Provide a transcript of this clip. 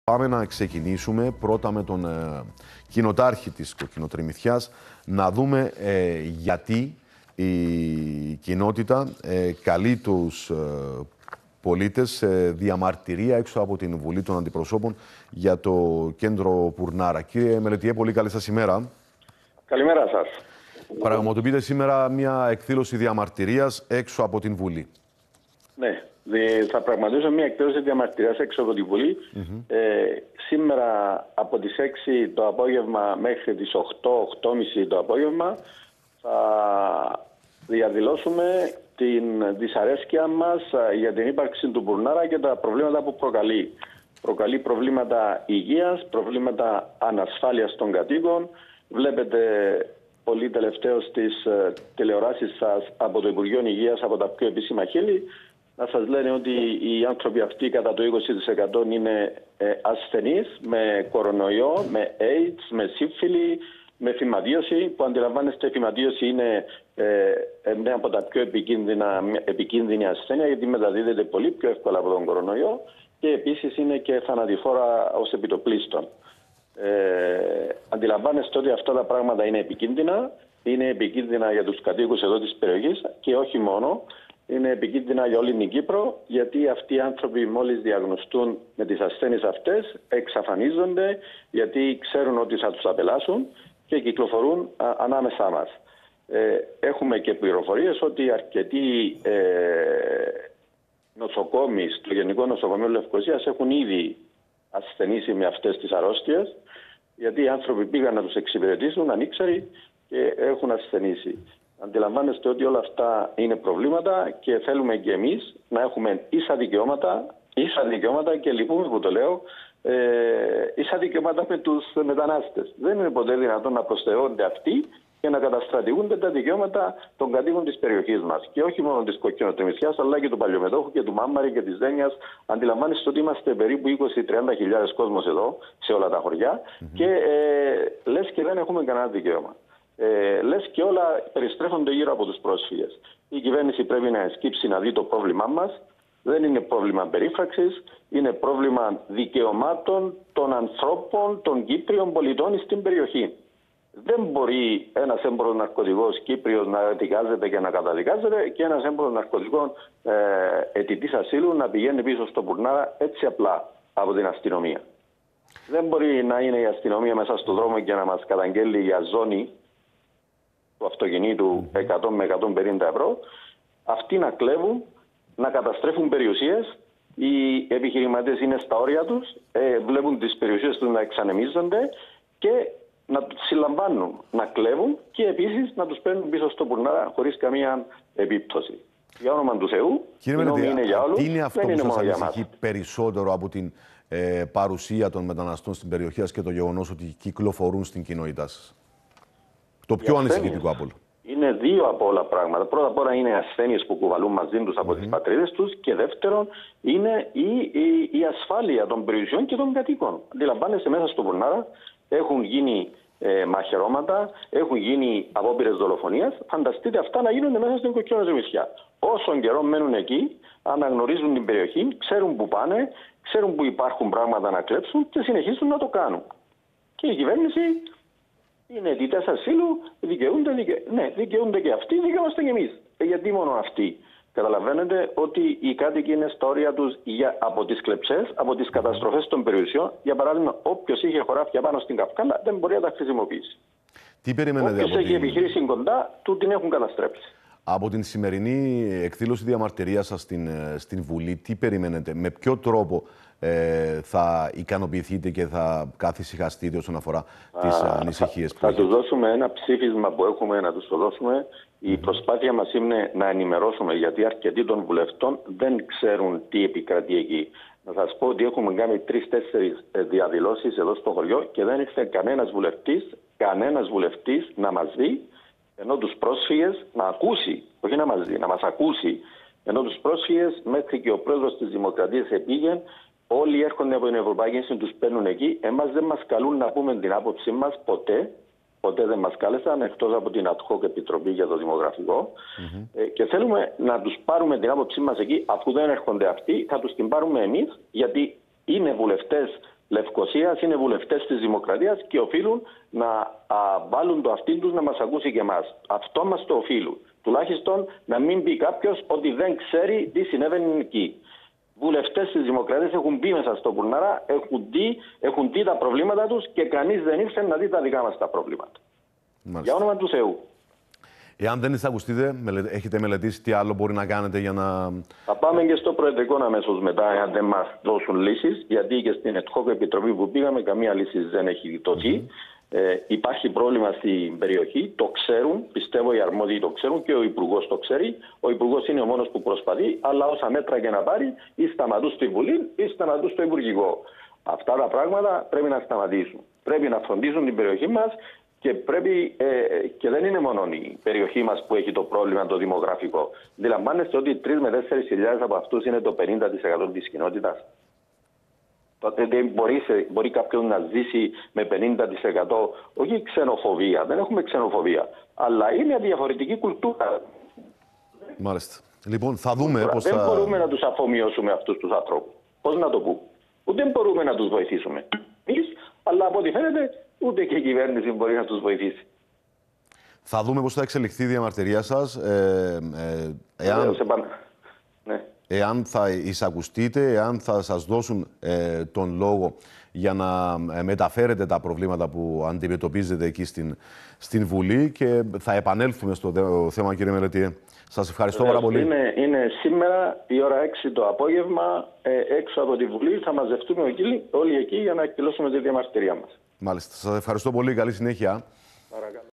Πάμε να ξεκινήσουμε πρώτα με τον κοινοτάρχη της Κοκκινοτριμηθιάς, να δούμε γιατί η κοινότητα καλεί τους πολίτες σε διαμαρτυρία έξω από την Βουλή των Αντιπροσώπων για το κέντρο Πουρνάρα. Κύριε Μελετιέ, πολύ καλή σας ημέρα. Καλημέρα σας. Πραγματοποιείτε σήμερα μια εκδήλωση διαμαρτυρίας έξω από την Βουλή. Ναι, θα πραγματοποιήσω μια εκδήλωση διαμαρτυρίας έξω από την Βουλή. Σήμερα από τις 6 το απόγευμα μέχρι τις 8-8.30 το απόγευμα θα διαδηλώσουμε την δυσαρέσκεια μας για την ύπαρξη του Πουρνάρα και τα προβλήματα που προκαλεί. Προκαλεί προβλήματα υγείας, προβλήματα ανασφάλειας των κατοίκων. Βλέπετε πολύ τελευταίως στις τηλεοράσεις σας από το Υπουργείο Υγείας, από τα πιο επίσημα χείλη, να σας λένε ότι οι άνθρωποι αυτοί κατά το 20% είναι ασθενείς με κορονοϊό, με AIDS, με σύμφυλη, με φυματίωση, που αντιλαμβάνεστε η φυματίωση είναι μια από τα πιο επικίνδυνη ασθένεια, γιατί μεταδίδεται πολύ πιο εύκολα από τον κορονοϊό και επίσης είναι και θανατηφόρα ως επιτοπλίστων. Αντιλαμβάνεστε ότι αυτά τα πράγματα είναι επικίνδυνα. Είναι επικίνδυνα για τους κατοίκους εδώ της περιοχής και όχι μόνο. Είναι επικίνδυνα για όλη την Κύπρο, γιατί αυτοί οι άνθρωποι μόλις διαγνωστούν με τις ασθένειες αυτές εξαφανίζονται, γιατί ξέρουν ότι θα τους απελάσουν και κυκλοφορούν ανάμεσά μας. Έχουμε και πληροφορίες ότι αρκετοί νοσοκόμοι στο Γενικό Νοσοκομείο Λευκωσίας έχουν ήδη ασθενήσει με αυτές τις αρρώστιες, γιατί οι άνθρωποι πήγαν να τους εξυπηρετήσουν ανήξεροι και έχουν ασθενήσει. Αντιλαμβάνεστε ότι όλα αυτά είναι προβλήματα και θέλουμε και εμείς να έχουμε ίσα δικαιώματα και λυπούμε που το λέω, ίσα δικαιώματα με τους μετανάστες. Δεν είναι ποτέ δυνατόν να προσθεώνται αυτοί και να καταστρατηγούνται τα δικαιώματα των κατοίκων της περιοχής μας. Και όχι μόνο της Κοκκινοτριμηθιάς, αλλά και του Παλιομετόχου και του Μάμαρη και της Δένειας. Αντιλαμβάνεστε ότι είμαστε περίπου 20-30 χιλιάδες κόσμος εδώ, σε όλα τα χωριά, και λες και δεν έχουμε κανένα δικαίωμα. Λες και όλα περιστρέφονται γύρω από τους πρόσφυγες. Η κυβέρνηση πρέπει να εσκύψει να δει το πρόβλημά μας. Δεν είναι πρόβλημα περίφραξης, είναι πρόβλημα δικαιωμάτων των ανθρώπων, των Κύπριων πολιτών στην περιοχή. Δεν μπορεί ένας έμπορος ναρκωτικός Κύπριος να δικάζεται και να καταδικάζεται και ένας έμπορος ναρκωτικών αιτητής ασύλου να πηγαίνει πίσω στο Πουρνάρα έτσι απλά από την αστυνομία. Δεν μπορεί να είναι η αστυνομία μέσα στον δρόμο και να μας καταγγέλει για ζώνη του αυτοκινήτου 100 με 150 ευρώ. Αυτοί να κλέβουν, να καταστρέφουν περιουσίες. Οι επιχειρηματίες είναι στα όρια τους, βλέπουν τις περιουσίες τους να εξανεμίζονται και να τους συλλαμβάνουν, να κλέβουν και επίσης να τους παίρνουν πίσω στο Πουρνάρα χωρίς καμία επίπτωση. Για όνομα του Θεού, κύριε Μελετία, είναι για όλους, τι είναι αυτό δεν που είναι σας μόνο για ανησυχεί περισσότερο από την παρουσία των μεταναστών στην περιοχή σας και το γεγονός ότι κυκλοφορούν στην κοινότητά σας? Το πιο ανησυχητικό από όλα. Είναι δύο από όλα πράγματα. Πρώτα απ' όλα είναι οι ασθένειες που κουβαλούν μαζί τους από τις πατρίδες τους και δεύτερον είναι η ασφάλεια των περιουσιών και των κατοίκων. Αντιλαμβάνεστε, μέσα στο Πουρνάρα έχουν γίνει μαχαιρώματα, έχουν γίνει απόπειρες δολοφονίας. Φανταστείτε αυτά να γίνονται μέσα στην Κοκκινοτριμηθιά. Όσον καιρό μένουν εκεί, αναγνωρίζουν την περιοχή, ξέρουν που πάνε, ξέρουν που υπάρχουν πράγματα να κλέψουν και συνεχίζουν να το κάνουν. Και η κυβέρνηση είναι αιτητές ασύλου, δικαιούνται και αυτοί, δικαιούμαστε και εμείς. Γιατί μόνο αυτοί? Καταλαβαίνετε ότι οι κάτοικοι είναι στα όρια τους από τις κλεψές, από τις καταστροφές των περιουσιών. Για παράδειγμα, όποιος είχε χωράφια πάνω στην Καυκάλα δεν μπορεί να τα χρησιμοποιήσει. Τι περιμένετε? Όποιος έχει επιχείρηση κοντά, του την έχουν καταστρέψει. Από την σημερινή εκδήλωση διαμαρτυρίας σας στην Βουλή, τι περιμένετε? Με ποιο τρόπο θα ικανοποιηθείτε και θα καθησυχαστείτε όσον αφορά τις ανησυχίες που θα τους δώσουμε ένα ψήφισμα που έχουμε να τους το δώσουμε. Η προσπάθεια μας είναι να ενημερώσουμε, γιατί αρκετοί των βουλευτών δεν ξέρουν τι επικρατεί εκεί. Να σας πω ότι έχουμε κάνει 3-4 διαδηλώσεις εδώ στο χωριό και δεν ήρθε κανένας βουλευτής να μας δει, ενώ τους πρόσφυγες να ακούσει, όχι να μας δει, να μας ακούσει. Ενώ τους πρόσφυγες μέχρι και ο πρόεδρος της Δημοκρατίας επήγαινε. Όλοι έρχονται από την Ευρωπαϊκή Ένωση, τους παίρνουν εκεί. Εμάς δεν μας καλούν να πούμε την άποψή μας ποτέ. Ποτέ δεν μας κάλεσαν, εκτός από την ad hoc επιτροπή για το δημογραφικό. Και θέλουμε να τους πάρουμε την άποψή μας εκεί. Αφού δεν έρχονται αυτοί, θα τους την πάρουμε εμείς, γιατί είναι βουλευτές Λευκωσίας, είναι βουλευτές της Δημοκρατίας και οφείλουν να βάλουν το αυτί τους να μας ακούσει και εμάς. Αυτό μας το οφείλουν. Τουλάχιστον να μην πει κάποιος ότι δεν ξέρει τι συνέβαινε εκεί. Βουλευτές της Δημοκρατίας έχουν μπει μέσα στο Κουρνάρα, έχουν δει τα προβλήματα τους και κανείς δεν ήρθε να δει τα δικά μας τα προβλήματα. Μάλιστα. Για όνομα του Θεού. Εάν δεν εισακουστείτε, έχετε μελετήσει τι άλλο μπορεί να κάνετε για να... Θα πάμε και στο Προεδρικό αμέσως μετά, αν δεν μας δώσουν λύσεις, γιατί και στην ad hoc επιτροπή που πήγαμε, καμία λύση δεν έχει δοθεί. Υπάρχει πρόβλημα στην περιοχή, το ξέρουν, πιστεύω οι αρμόδιοι το ξέρουν και ο Υπουργός το ξέρει. Ο Υπουργός είναι ο μόνος που προσπαθεί, αλλά όσα μέτρα και να πάρει, ή σταματούν στη Βουλή ή σταματούν στο Υπουργικό. Αυτά τα πράγματα πρέπει να σταματήσουν. Πρέπει να φροντίσουν την περιοχή μας. Και πρέπει, και δεν είναι μόνο η περιοχή μας που έχει το πρόβλημα το δημογραφικό. Αντιλαμβάνεστε ότι 3 με 4 χιλιάδες από αυτούς είναι το 50% της κοινότητας. Τότε δεν μπορεί κάποιος να ζήσει με 50%, όχι ξενοφοβία, δεν έχουμε ξενοφοβία, αλλά είναι διαφορετική κουλτούρα. Μάλιστα. Λοιπόν, θα δούμε πώς δεν μπορούμε να τους αφομοιώσουμε αυτούς τους ανθρώπους. Πώς να το πούμε. Ούτε μπορούμε να τους βοηθήσουμε. Αλλά από ό,τι φαίνεται, ούτε και η κυβέρνηση μπορεί να τους βοηθήσει. Θα δούμε πώς θα εξελιχθεί η διαμαρτυρία σας. Εάν θα εισακουστείτε, εάν θα σας δώσουν τον λόγο για να μεταφέρετε τα προβλήματα που αντιμετωπίζετε εκεί στην Βουλή, και θα επανέλθουμε στο θέμα, κύριε Μελετή. Σας ευχαριστώ πάρα πολύ. Είναι σήμερα η ώρα 6 το απόγευμα, έξω από τη Βουλή. Θα μαζευτούμε όλοι εκεί για να εκδηλώσουμε τη διαμαρτυρία μας. Μάλιστα. Σας ευχαριστώ πολύ. Καλή συνέχεια. Παρακαλώ.